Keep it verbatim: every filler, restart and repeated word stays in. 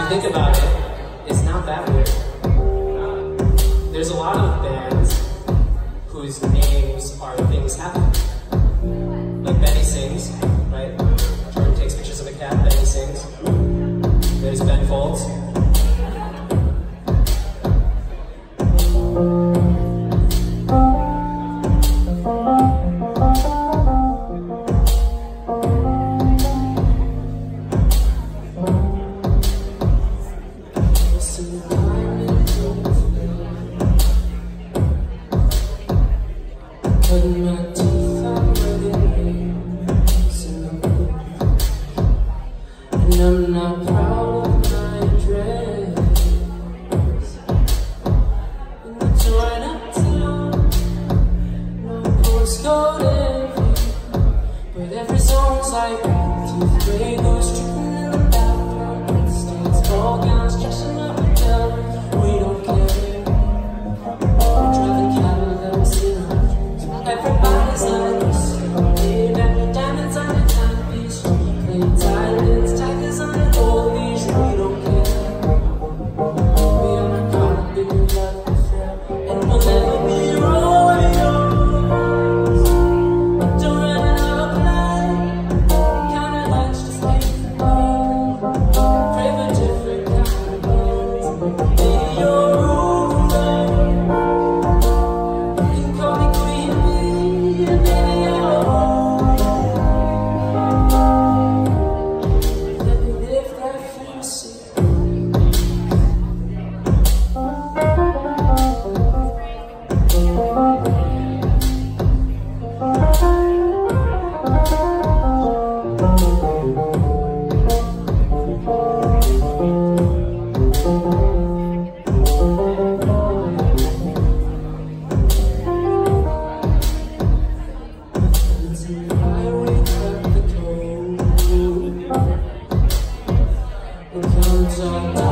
you think about it, it's not that weird. Uh, there's a lot of bands whose names are things happen. Like Benny Sings, right? Jordan takes pictures of a cat, Benny Sings. There's Ben Folds. I'm not proud of my dress, and it's right up to no postcode envy, but every song's like teeth gray goes tripping in the bathroom, stains, ball gowns, dressing up a hotel. We don't care. We're driving cattle that we see on the streets. Everybody's like this. Diamonds on a timepiece, playing violins, tigers on an old leash. We don't care. We are not caught up in your love affair, and we'll never be royals. Don't run out of line. Kinda likes just keep playing. Pray for different kind of bands. Maybe you're ruler, you can call me queen bee, and maybe I'll so